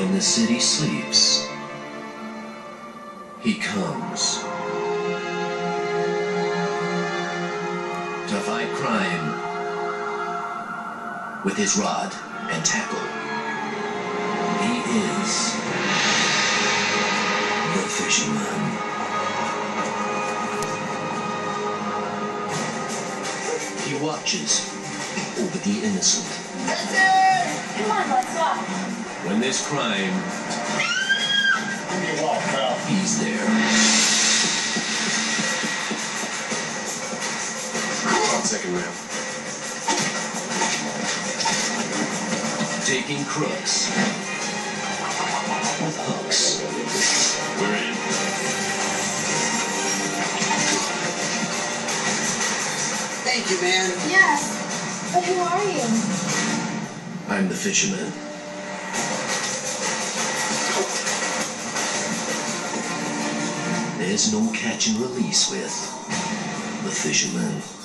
When the city sleeps, he comes to fight crime with his rod and tackle. He is the fisherman. He watches over the innocent. Come on, let's walk. When there's crime, Give me a walk, pal. he's there. Come on, second round. Taking crooks with hooks. We're in. Thank you, man. Yes, but who are you? I'm the fisherman. There's no catch and release with the fisherman.